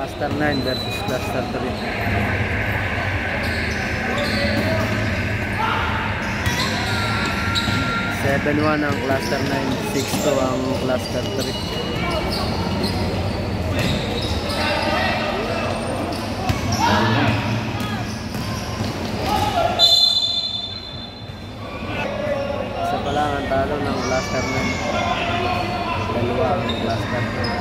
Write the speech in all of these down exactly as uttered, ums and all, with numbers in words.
Cluster nine versus Cluster three. seven one ang Cluster nine, six two ang Cluster three. Isa pa lang ang talo ng Cluster nine. Dalawa ang Cluster three.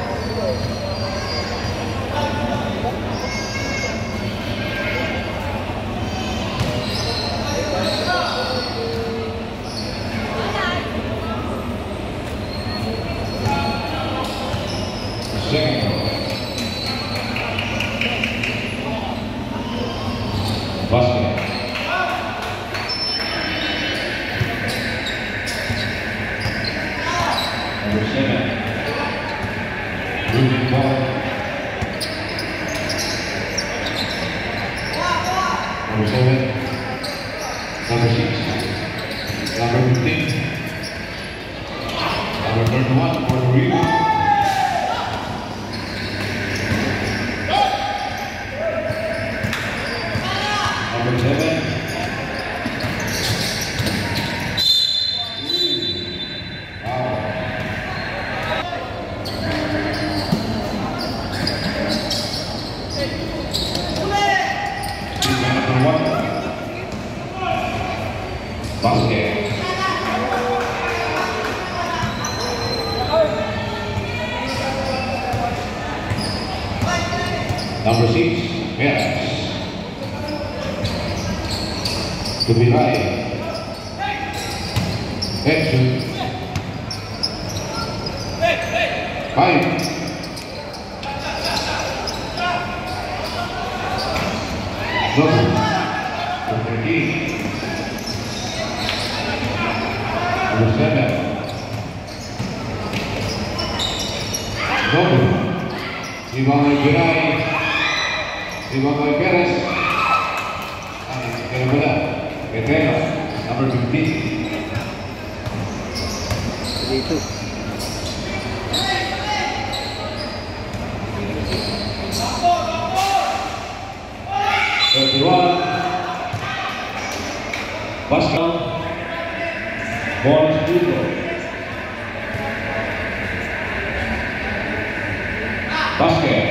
Basket. Number seven. Moving ball. Number seven. Number six. Number fifteen. Number thirty-one for the rebound. Number seven. Wow. Number one. Basket. Number six. Yes. To be right. Action. Five. Double. Number eight. Number seven. Double. Iván Alperay. Iván Alperes. Kaya pala. Guerrero, number fifteen. three two. thirty-one. Basket. Ball is good. Basket.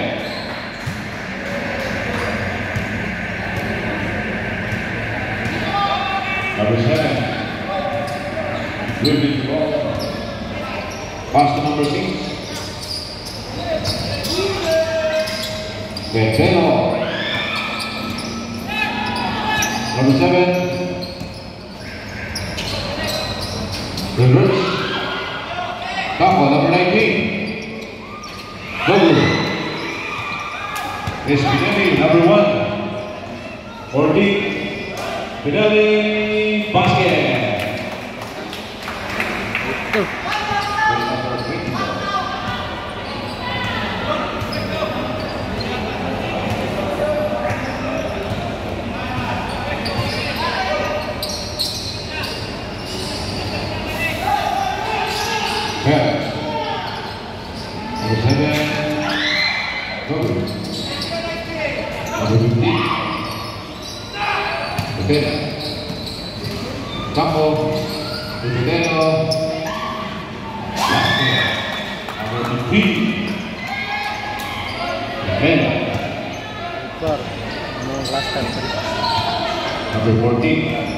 Number seven. Dribbling the ball. Pass to number six. Guerrero. Number seven. Reverse. Couple, number nineteen. Double. Espinelli, number one. forty. Spinelli, basket. Yeah. Number seven. Double. Number fifteen. Petena. Campo. Petena. Basket. Number fifteen. Petena. Four. Ano Cluster three. Number fourteen.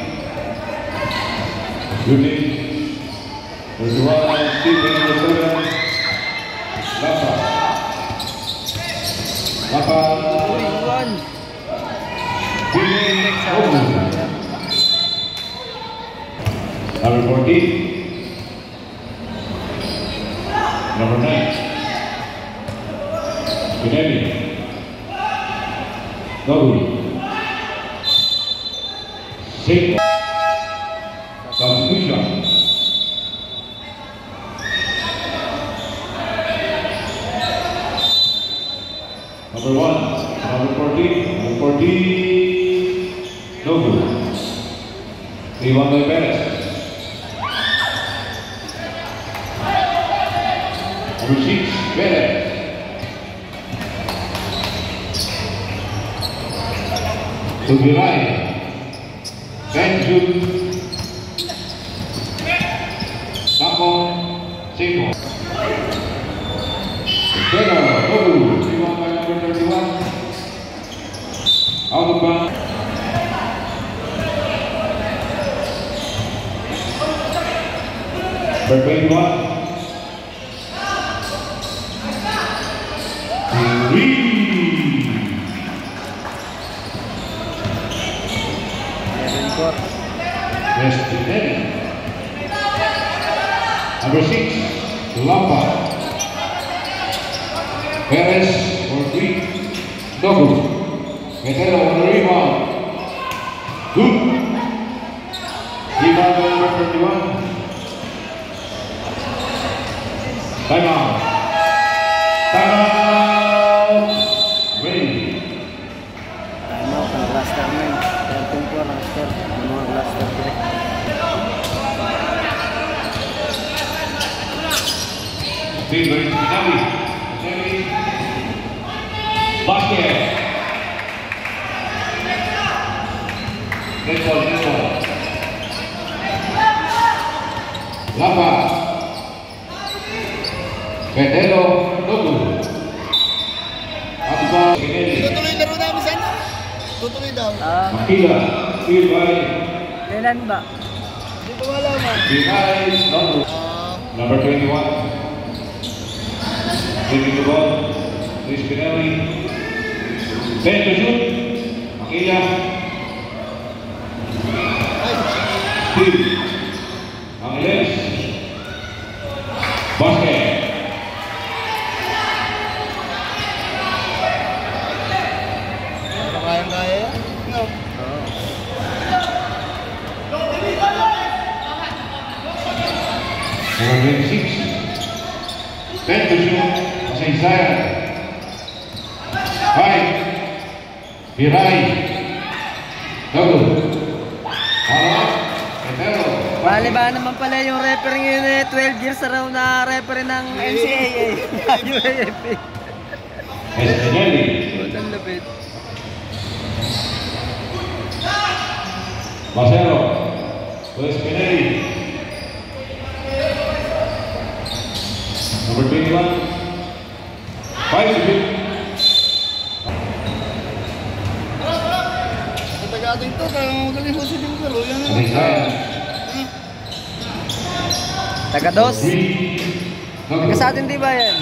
Shooting. thirty-one. Stephen. Number seven. Lapa. Lapa. one. Number fourteen. Number nine. Spinelli. Double. Six. Substitution. Number one. Number fourteen. Number fourteen. Double. Iván Alperay. Number six, Perez. Subiray. Ben shoot. Tapo. Cinco. Pero, Tobu. Rebound by number thirty-one. Out of bounds. Number twenty-one. Three. eleven four. West Delhi. Number six, Lampa. Perez for three. Dogu. Metero on the rebound. Good. Rebound by number thirty-one. Time out. Time out. Ready. Ano, ang cluster nine. thirteen four ang score. Ano ang cluster three. Still going to Nabi. Basket. Let's go, let's go. Lapa. Pedro Dogu. Abba Pinelli. Tutuloy laro namin sana. Tutuloy daw. Ah, Makila. Still by kailan ba? Hindi ko malaman. Binay Dogu. Number twenty-one. Taking the ball. Luis Pinelli. Ten to shoot. Makila. Steve. Angeles. Basket. Ano kayang-kaya yan? No. Oo. Number twenty-six. Ten to shoot. Masaysayan. Five. Biray. Dogu. Harap. Pedro. Bali ba naman pala yung referee ngayon eh, twelve years na raw na referee ng N C A A. U A F P. Estinelli. Ang lapit. Macero. Luis Pinelli. Number twenty-one. Five to shoot. Sa taga-ating to, kaya magaling sa siling laro. Yan na. Masaysayan. Taga dos. Three. Dogu. Taga sa atin di ba yan?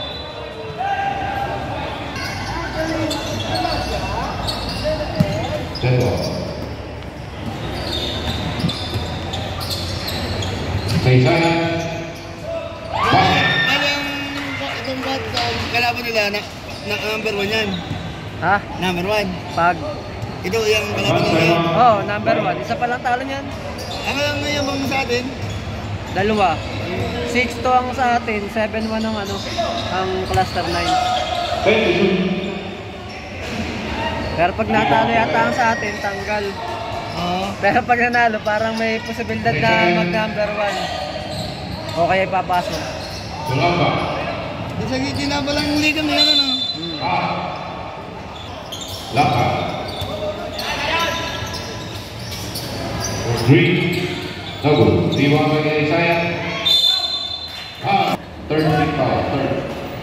Pedro. Masaysayan. Basket. Ano yung itong bat, um, kalaban nila na, na number one yan. Ha? Number one. Pag. Ito yung kalaban nila yan. Oh, number one. Isa pa lang talo niyan. Ang alam ngayon bang sa atin, Dalawa. six two ang sa atin, seven one ang ano, ang cluster nine. Ten to shoot. Pero pag natalo yata ang sa atin, tanggal. Oo. Pero pag nanalo, parang may posibilidad na mag number one. O kaya ipapasok. Sulamba. Sa gitna pa lang yung liga nila, ano? Hmm. Ah. Lapa. For three. Dogu. Rebound by Isaiah. Ah. Third big foul. Third.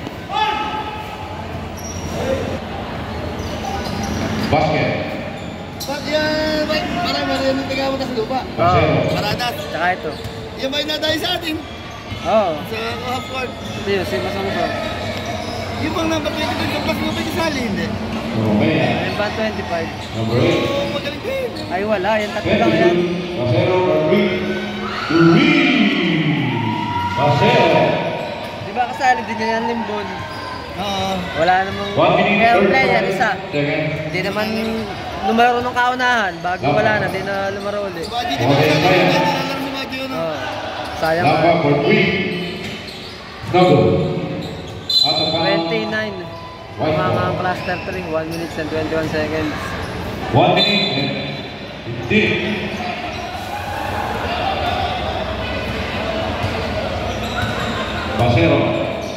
Basket. Ba't yan? Ba't parang meron yung tigawan sa lupa? Marcelo. Paradas. Tsaka ito. Yan ba yung nadali sa atin? Oo. Sa half court. Ito yun, si Masangso. Yung bang number twenty-two sa plus lupa kasali, hindi? Romea. Ayun ba twenty-five? Number eight. Oo, magaling din. Ay wala, yan tatlo Ten to lang yan. shoot. Marcelo. For three. Three. Marcelo. Di ba kasali din yan Limbon? Oo. Wala namang One minute. kaya third player quarter. isa. Second. Hindi naman lumaro nung kaunahan. Bago wala na, di na lumaro ulit. Si Baji, di ba sa atin? Nalaro si Baji yun, Oo. ah. Sayang. Lapa for three. Dogu. Out of bounds. twenty-nine. White Mga ball. ang cluster three, one minute and twenty-one seconds. One minute and fifteen. Basero.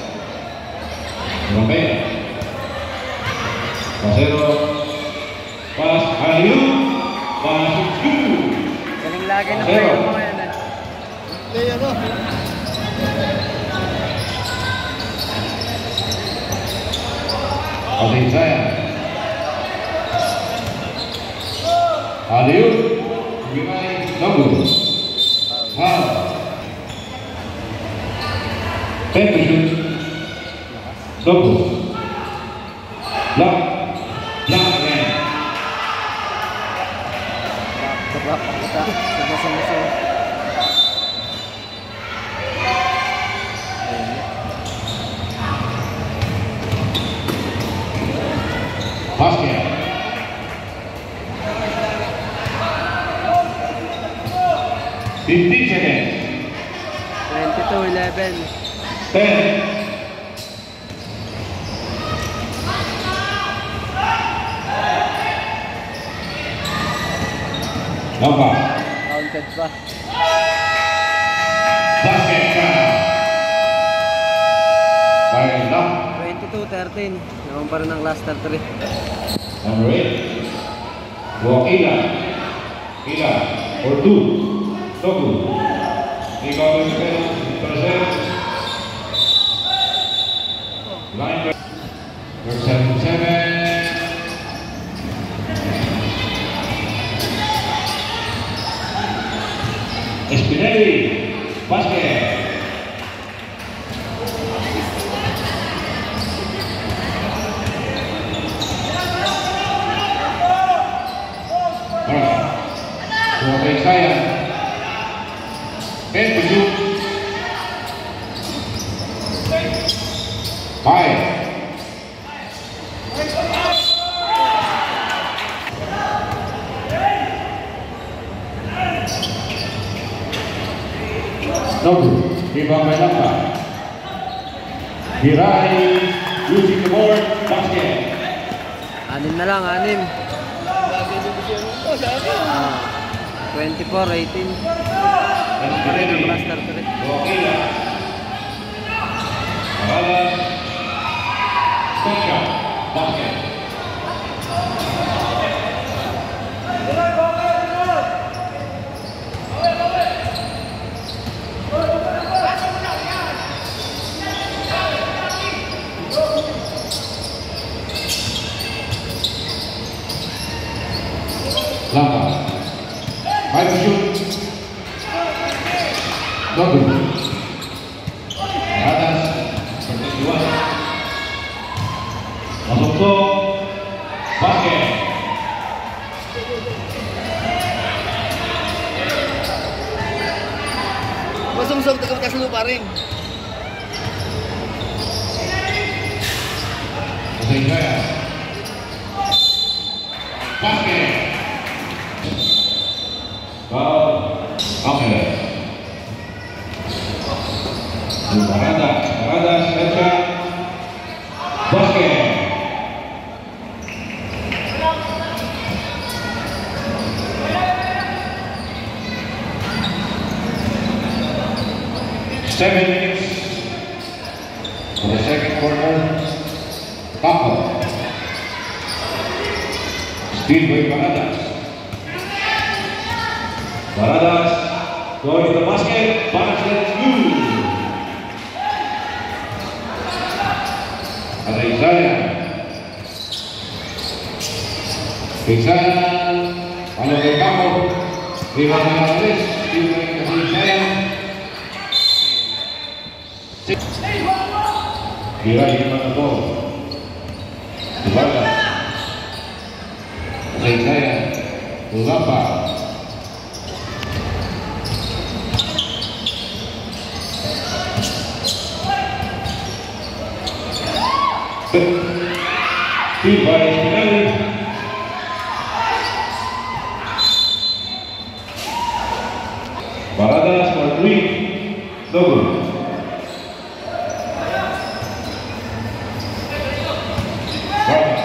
Romeo. Basero. Pas Ayu, masuk dulu. Galing lagi ng Zero. player mo ngayon eh. Play ano? Kasih saya. Ayu, Gimai, Nobu. Hal. Pentujuk. Nobu. Block. Block again. Coba kita sama-sama. Basket. fifteen seconds. twenty-two eleven. ten. Nampak. Counted pa. Basket count. By Lam. twenty-two thirteen. Naman pa rin ang last three. Number eight. Wakila. Ila. For two. Toku. Ikaw ang present. Line break. Number seven seven. Espinelli. Basket. Suami saya Ben tujuh Baik Nobu Ibang Melaka Hirai using the board basket. Anim na lang, anim. Bagay din siya. Oh, sa akin. Ah, twenty-four eighteen. Espinelli Last three. Wakila Alas Sosya basket. Langkah Baik shoot Nobu atas berdua masuk ke basket. Masungsog taga bekas lupa rin. Usai saya basket. Foul Angeles. Barada, Barada, Spencer, basket. Seven minutes for the second quarter. Tackle. Steal by Baradas. Baradas going to the basket. Basket good. Ada Isaya. Isaya. Kalau ke kamu, lima belas, lima belas Isaya. Kira lima belas. Dibaca. Isaya. Berapa? Tiba Espinelli. Baradas for three. Nobu. Baradas.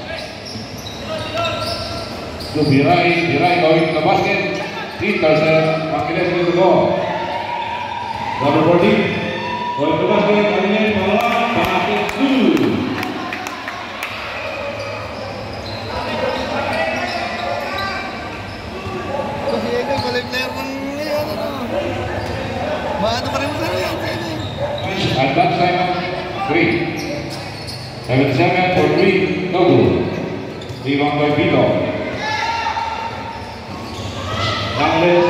To Birai, Birai going to the basket. Peterson, Angeles with the ball. Number fourteen. Going to the basket, Angeles, basket two. seventy-seven for three, no good. Rebound by Vito. Douglas,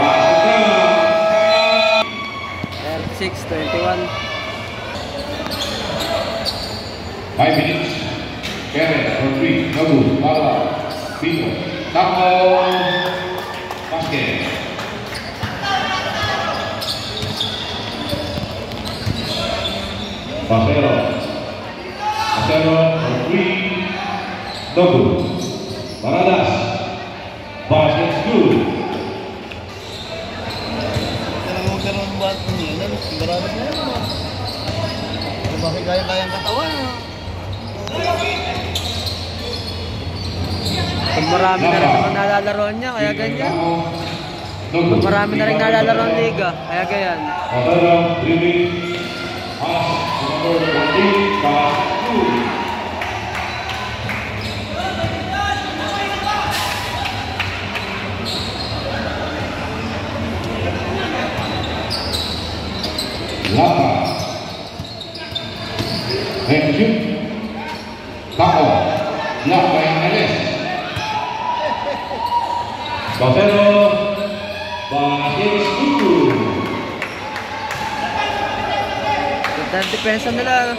Basket. thirty-six twenty-one. Five minutes. Kevin for three, no good. Bala, Vito. Tackle. Basket. Basero. Basero for three, no good. Baradas. Basket good. Kailangan mo karoon ng buhat mo yun. Ano? Marami na yan. Ano? Ano bakit kaya-kayang katawan? Ano? Kung marami na rin naman nalalaroan niya, kaya ganyan. Kung marami na rin nalalaroan liga, kaya ganyan. Basero, dribbling. Pass. Number fourteen, pass two. Lapa. Then shoot. Taco. Block by Angeles. Basero. Basket two. Ganda ang depensa nila.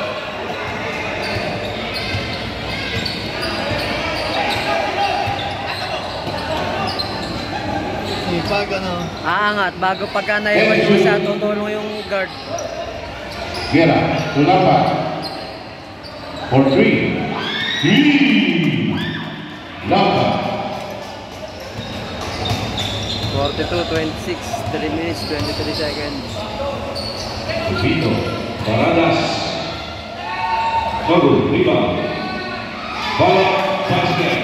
Sipag, ano? Aangat, bago pagka naiwan yung isa, tutulong yung guard. Guerra. Lapa. For three. Three. Lapa. forty-two twenty-six, three minutes, twenty-three seconds. Vito. Baradas. Bagu. Rebound. Ball. Basket.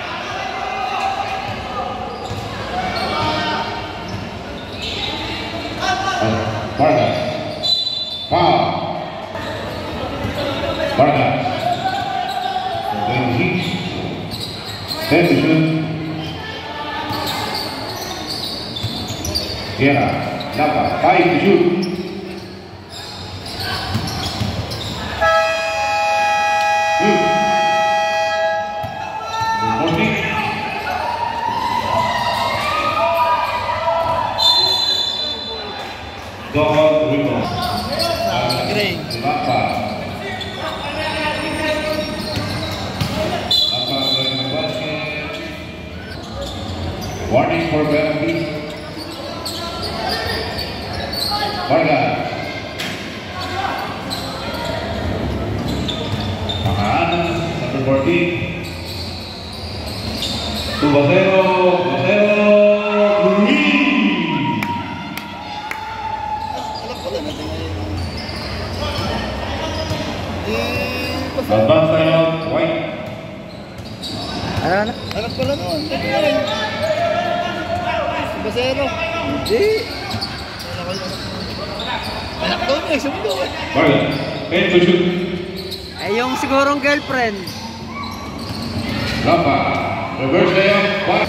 Vargas. Foul. Vargas. Then heat. Then to shoot. Guerra. Lapa. Five to shoot. Good. Reporting. Dohon rebound. Gray. Lapa. Lapa going to basket. Warning for penalty. Vargas. Makahanan, number fourteen. To Basero. Basero. Luis. Alam ko na natin ngayon. Eh, basta. Advance timeout. White. Ano na? Alam ko lang noon. Ito yun. Si Basero. Hindi. Alam ko lang. Anak ko na, sundo eh. Vargas. ten to shoot. Eh, yung sigurong girlfriend. Lapa. Reverse layup. One.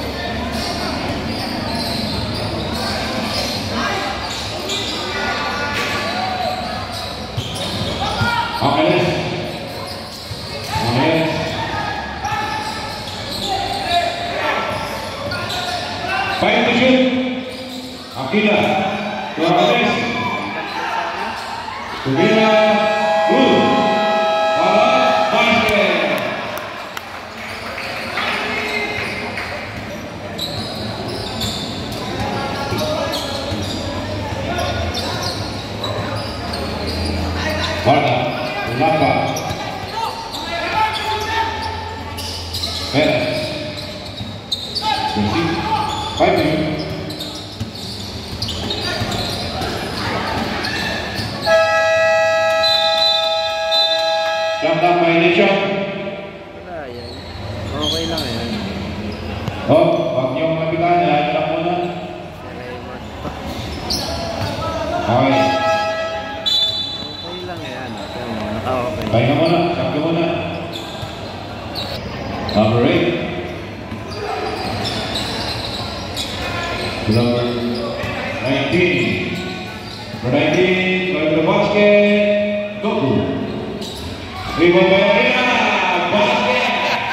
Angeles. Angeles. Five to shoot. Aquila. To Angeles. Aquila. Good. Para basket. Vargas. Lapa. Perez. Five to shoot. Shot down by Nation. Wala yan. Okay lang yan. Oh, wag niyong mabigan. Lahat lang muna. Okay. Okay lang yan. Pero naka-okay. Pahinga muna. Sakto muna. Number eight. Number nineteen. Number nineteen. Going to the basket. Goku. Rebound. Rebound by Arena. Basket.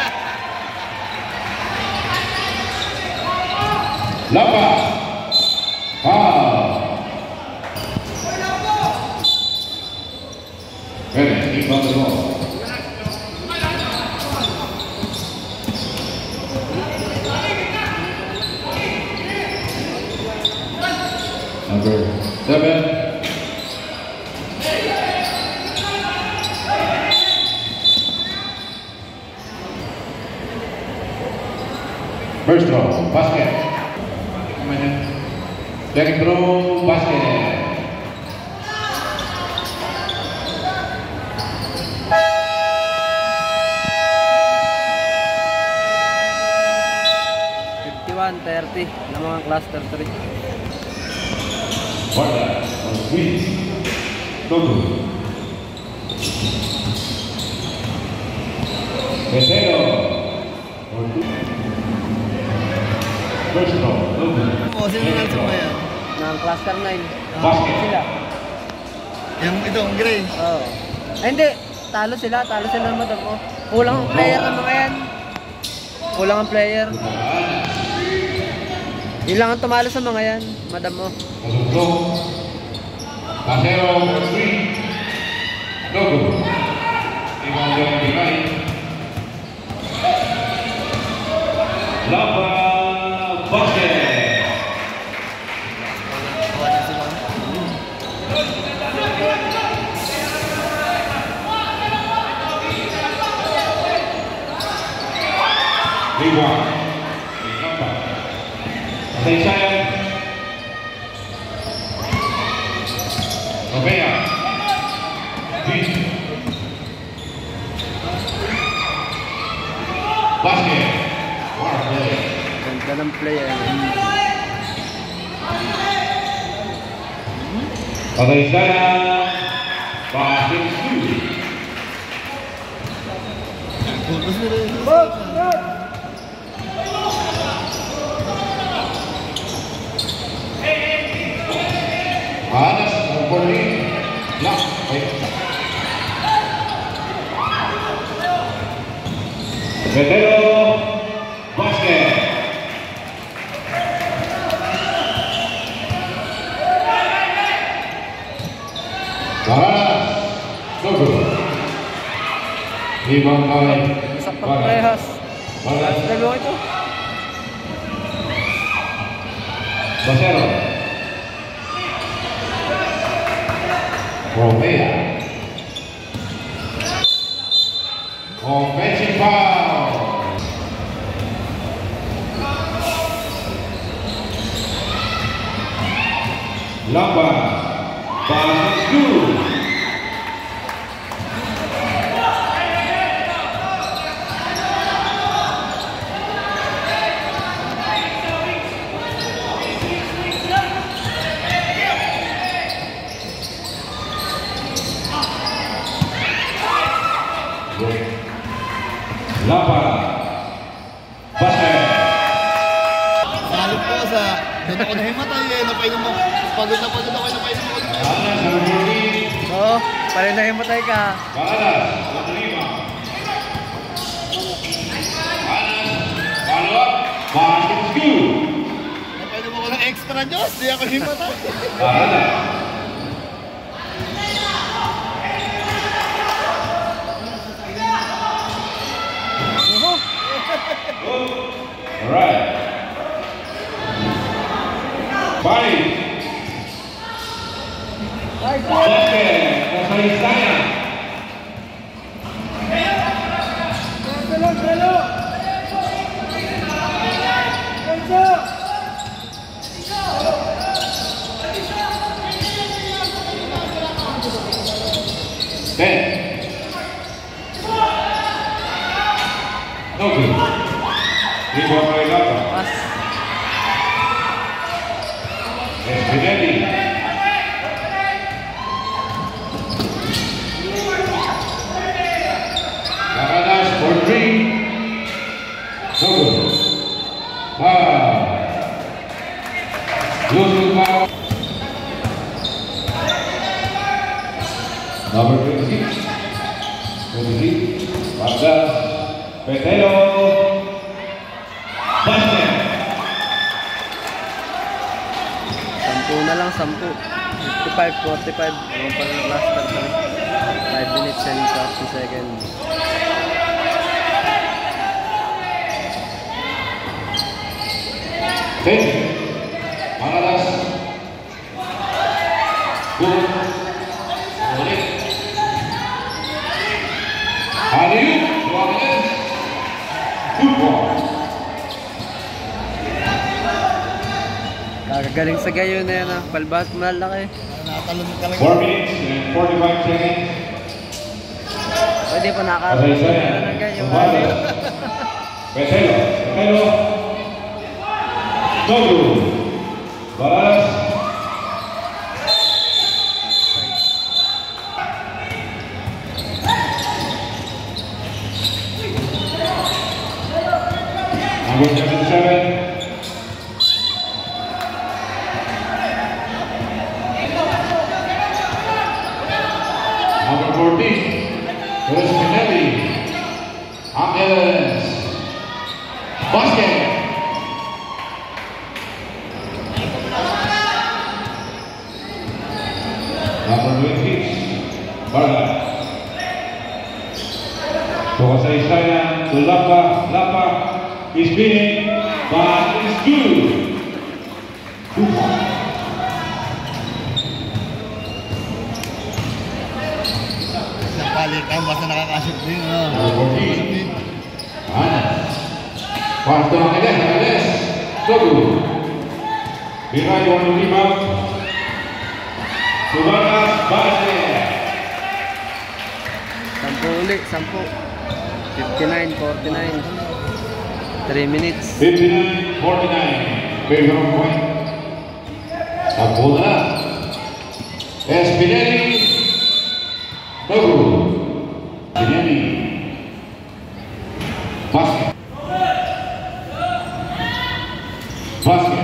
Lapa. Foul. Bennett, keep on the ball. Number seven. First throw, basket. Second throw, basket. fifty-one thirty ng mga cluster three. Warda on switch. Dogo. Pedro. On two. First throw, Dogo. O, sino na sa mga yan? Ng cluster nine. Basket. Sila. Yung ito, ang gray. Oo. Ay, hindi. Talo sila. Talo sila ng madam mo. Kulang ang player ng mga yan. Kulang ang player. Yun lang ang tumalo sa mga yan. Madam mo. Pasok. Pasero for three. Dogo. Ibang yung bigay. Lapa. Basket. Kawasan sila. Rebound. Lapa. Attention. Novea. Beat. Basket. Water play. Ganda ng player. Attention. Basket two. Pulpos nila yun. Anas Mumpuni. Lock. Pedro. Basket. Baranas. Dogo. Rebound by Saktong parehas. Baranas. Dalawa ito. Basero. Romea. Offensive foul. Lamba. Basket two. Lapa. Basket. Salot po sa... Doon ako nahimatay eh. Napainom mo. Pagod na pagod ako. Napainom ako. Anas Mumpuni. Oo. Pare na himatay ka. Baranas. Rodrigo. Anas. Follow up. Basket two. Napainom ako ng extra Diyos. Di ako himatay. Baranas. All right. Five. Basket. Kasaysayan. Ten. No good. Rebound by Lapa. Pas. Espinelli. Baranas for three. No good. Foul. Losing foul. Number twenty-six. twenty-six. Vargas, Petelo, basket. Sampu na lang, sampu. fifty-five, forty-five. Ano pa rin last start pa rin. five minutes and forty seconds. Ten. Manalas. Good. Ulit. Aliyu. Dua menit. Football. Kakagaling sa gayon na yan ah. Palbat malaki. Nakatalon talaga. four minutes and forty-five seconds. Pwede pa Pasay nakakaroon saya. na ng gayon. Kembali. Petelo. Petelo. Togo. Balas. Number seventy-seven. Number fourteen. Chris Pinelli. Angeles. Basket. Number twenty. Barga. Kasaysayan to Lapa. Lapa is winning, but it's good. Balikan basta nakakasip din. Number fourteen. Ana. Cuarto Angeles. Angeles. Togo. Biray one lima. Subanas basket. Sampu ulit, sampu. fifty-nine, forty-nine. three minutes. fifty-nine forty-nine. Favor point. Sampo na lang. Espinelli. Togo. Espinelli. Basket. Basket.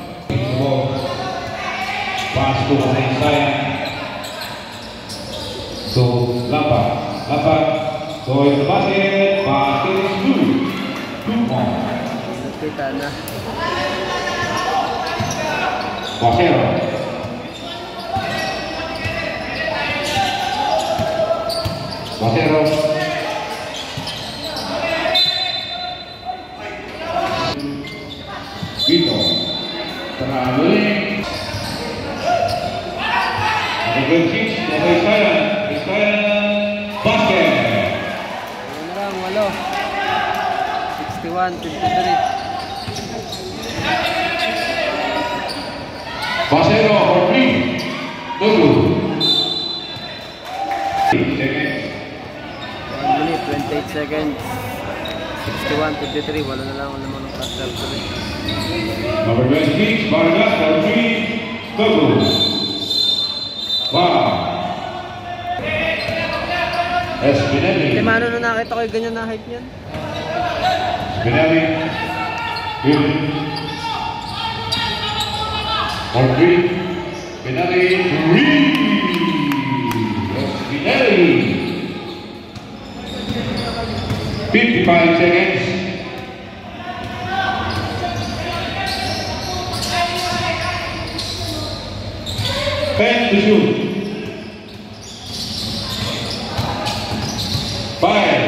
Pass to Kasaysayan. So, Lapa. Lapa. So, in the basket. Basket is two. Two points. Nakita na. Bajero. Bajero. Vito. Terlalu. Ada bencis dari saya. Saya basket. Ano na lang, walo. sixty-one, fifty-three. Bajero for three. Togo. Seconds. one minute, twenty-eight seconds. sixty-one, fifty-three. Wala na lang, wala naman ng cluster tuloy. Number twenty-six, Vargas for three. Togo. Wow. Espinelli. Kasi mano na nakita ko yung ganyan na hype niyan. Espinelli. Good. For three. Espinelli. Three. Espinelli. fifty-five seconds. ten to shoot. Five.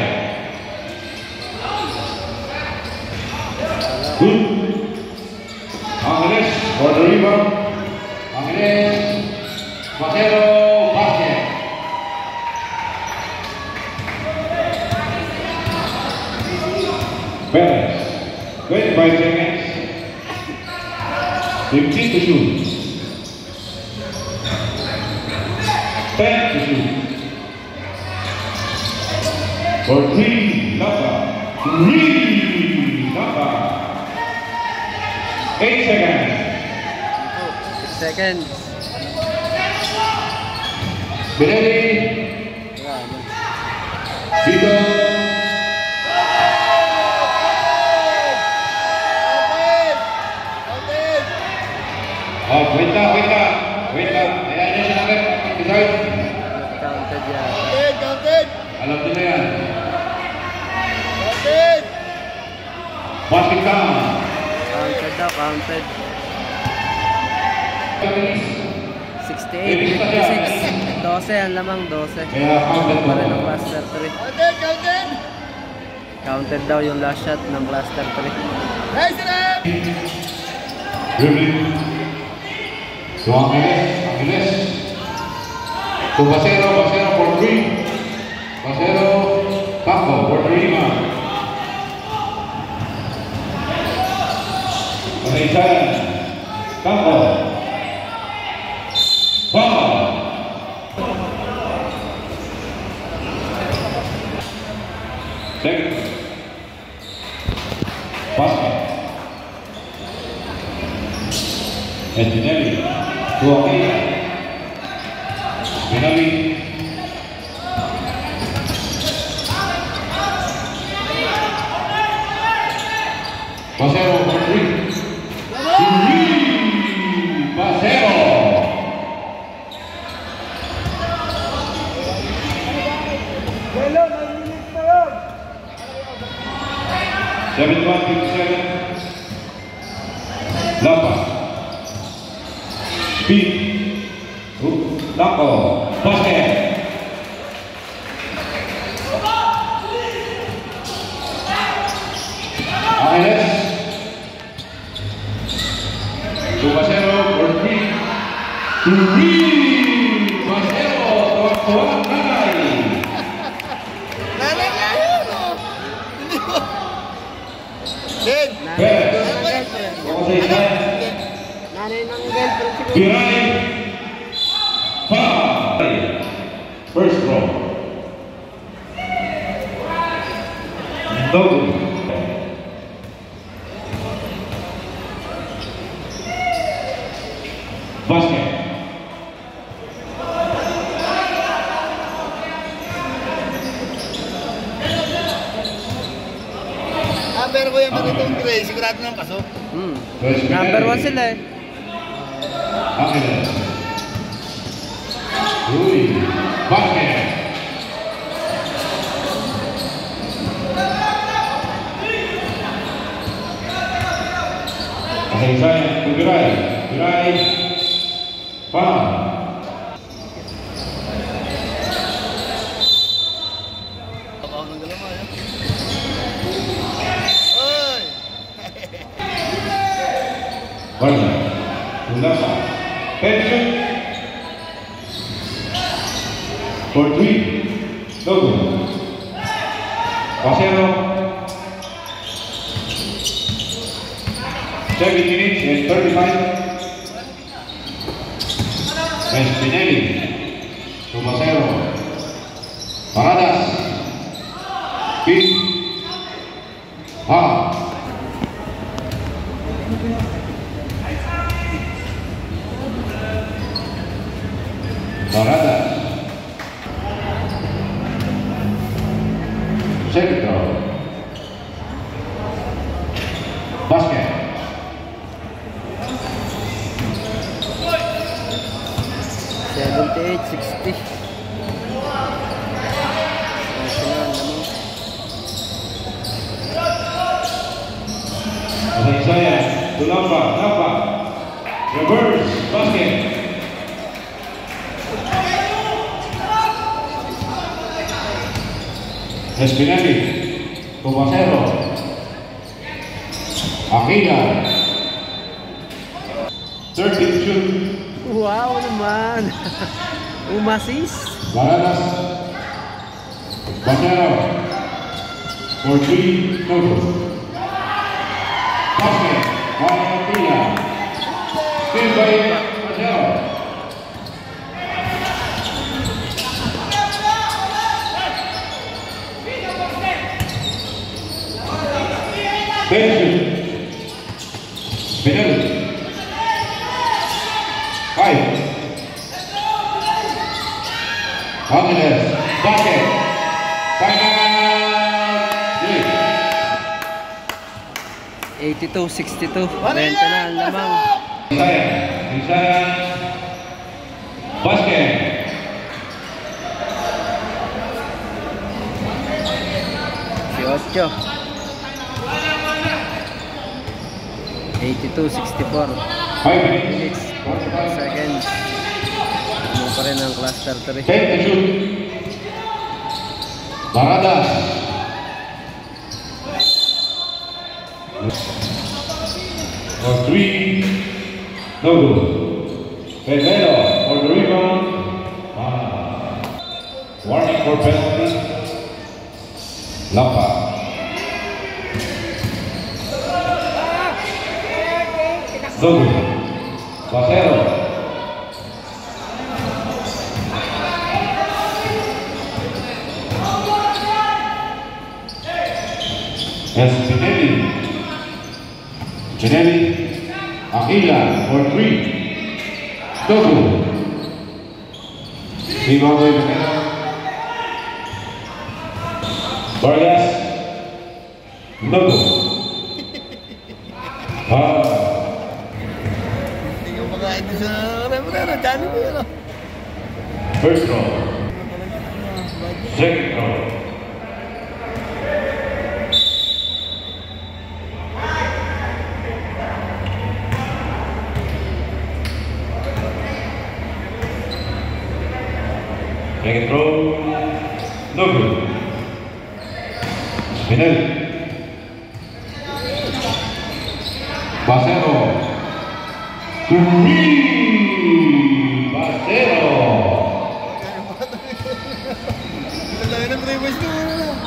Good. Angeles for the rebound. Angeles. Bajero basket. Perez. twenty-five seconds. fifteen to shoot. ten to shoot. For three, Lapa. Three, Lapa. Eight seconds. six seconds. Benelli. Yan. Vito. Oh, wait lang, wait lang. Wait lang. Ayan niya siya nakit. Decide. Not counted yan. Counted, counted. Alam niyo na yan. counted. sixty-eight fifty-six. twelve ang lamang, twelve. Kaya counted Pa rin ng cluster three. Counted, counted! Counted daw yung last shot ng cluster three. Nice enough! Dribbling. To Angeles. Angeles. To Basero. Basero for three. Basero. Campo for three. Pag-isayan. Campo. Foul. Second. Basket. Espinelli. To Aquila. Espinelli. Basero for three. Three. Basero. seventy-one fifty-seven. Lampa. Speed. Lampo. Basket. Angeles. To Basero for three. Three. Basero. Tuwag-tuwag nanay. Nanay nga yun, oh! Hindi ko... Ken! Yes. girlfriend. Ako sa isa. Nanay ng girlfriend siguro. Biray. Five. First row. Double. Basket. Ah, pero kuya, matutong Gray, sigurado ng pasok. Hmm. Number one sila eh. Angeles. Uy. Basket. Kasaysayan to Biray. Biray. Foul. Kapag ng galamay, ah. Oy! Wala. Undasa. Pension. For three. Double. Basero. Seven minutes and thirty-five. And Spinelli. To Basero. Paradas. Big. Ha. Paradas. Second throw. Basket. seventy-eight sixty. Kasaysayan. To Lampa. Lampa. Reverse. Basket. Espinelli. To Basero. Aquila. thirteen shoot. Wow naman. Umasis. Baradas. Basero. For three. Total. Basket. By Aquila. Still by Basero. Benson. Spinelli. Five. Angeles. Basket. Final. Three. eighty-two sixty-two. Benta na ang lamang. Isaiah. Isaiah. Basket. Si Ocho. eighty-two sixty-four. five minutes. Minutes, forty-five seconds. Ano pa rin ang cluster three. Take the shoot. Baradas. For three. No good. Pedro for the rebound. Ah. Warning for penalty. Lampa. No good. Basero. Yes, Spinelli. Spinelli. Aquila for three. Togo. Rebound by Benito. Vargas. Togo. Ah. Hindi ko makain sa referee. Dali mo yun. First row. Second row. Second row. No good. Spinelli. Basero. Three. Basero. Dali na three points to.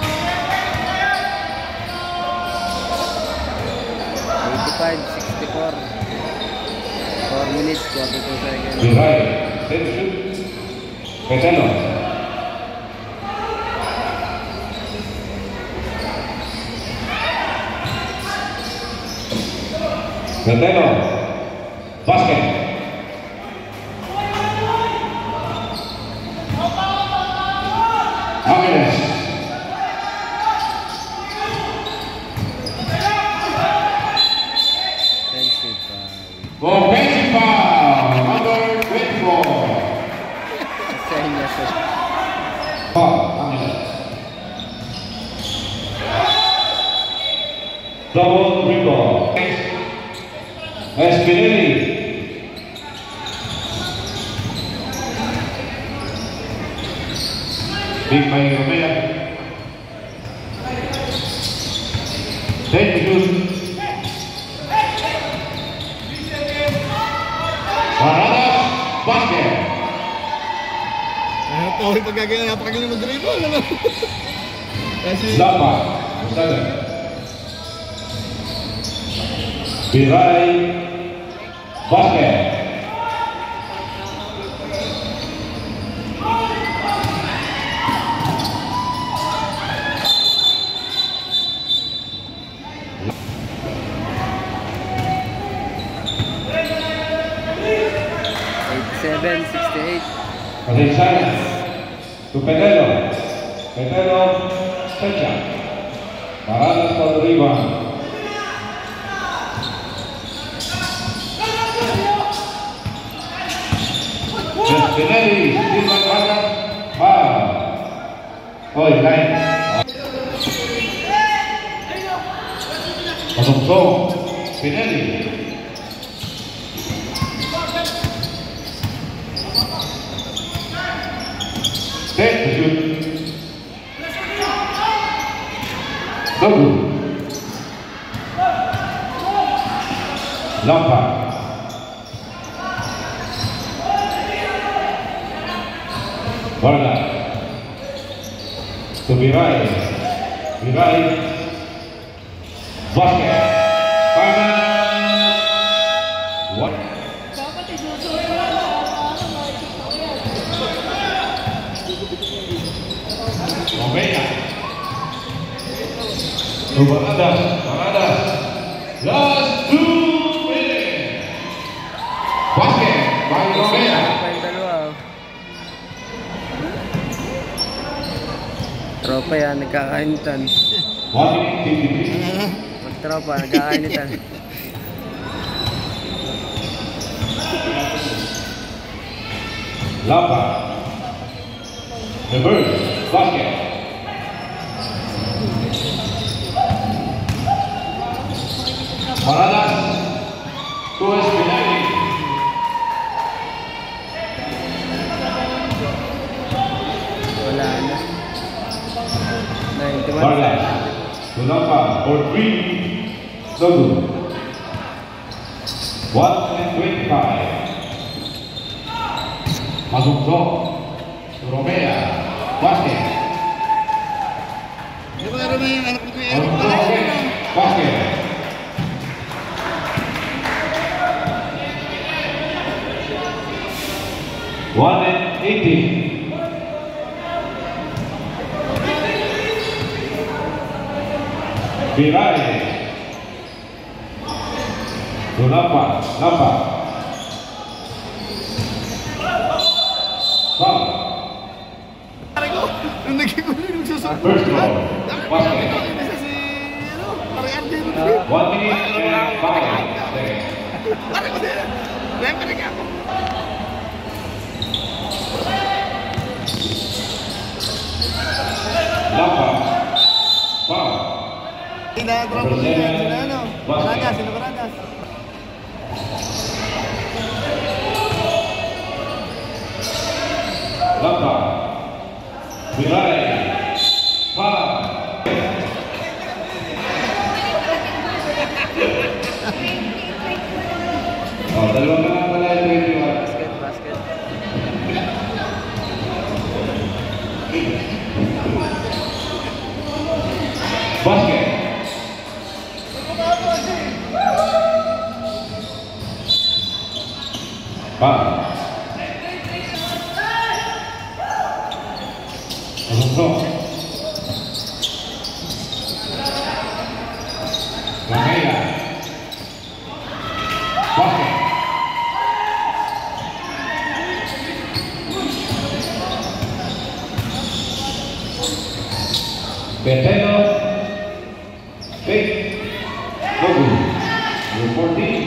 eighty-five sixty-four. four minutes, forty-two seconds. Viray. Take the shoot. Petelo. Petelo. Basket. Águilas. Offensive foul. Offensive foul. Number twenty-four. Sa inyo sa Foul. Águilas. Double rebound. Espinelli. Big by Romea. Take the shoot. Baradas. Basket. Ano po, pagkagaling napakagaling mag-dribble. Ano? Kasi... Lampa. Seven. Viray. Basket. eighty-seven sixty-eight. Pasensyanas. To Pedelo. Pedelo. Secha. Baradas for the rebound. Spinelli, Silva Vargas, foul. Oh, line. Pasungsong, Spinelli. Take the shoot. Togo. Lampa. Vargas. To Viray. Viray. Basket. Final. What? Romea. To Baradas. Baradas. Last two minutes. Basket. By Romea. Pa yung dalawa. Tropa yan, nagkakainitan. one minute fifty-three. Magtropa, nagkakainitan. Lampa. Reverse. Basket. Baradas. Sulapa for three. So good. one and twenty-five. Masungsok. Romea. Basket. Di ba meron na yung anak ko yung Masungsok. Basket. one and eighteen. Biray. Sulapa. Lapa. Foul. Pare ko, nung nagkikulo yung susunod. First ball. Basket. Isa si, ano, parihan din. One minute and five seconds. Pare ko din. Kaya pare ka ako. Lapa. Foul. Ina-drop ko din. Sila ano? Baradas, sila Baradas. Lapa. Biray. Foul. Oh, dalawa ka na pala yung twenty-one. Basket, basket. Basket. Foul. Masungsok. Ramela. Basket. Beteno. Fake. Logo. Number fourteen.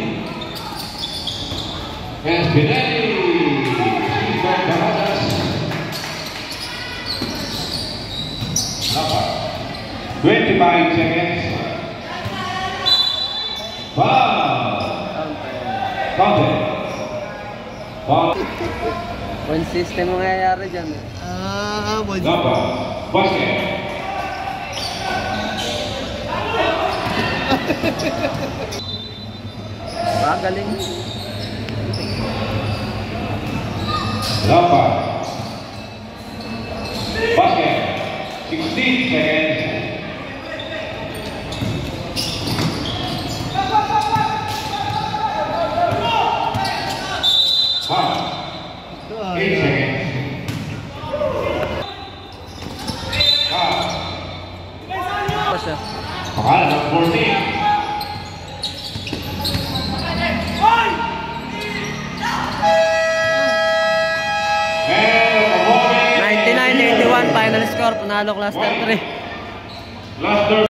And Spinelli. Received by Baradas. Lapa. twenty-five seconds. Foul. Counted. Foul. One system ang nangyayari dyan. eh. Ah, boy. Lapa. Basket. Ah, galing. Lapa. Basket. sixteen seconds. Foul. eight seconds. Foul. Pa siya. Pangalan ng fourteen. And a moment. ninety-nine eighty-one final score. Panalo class three. Last third.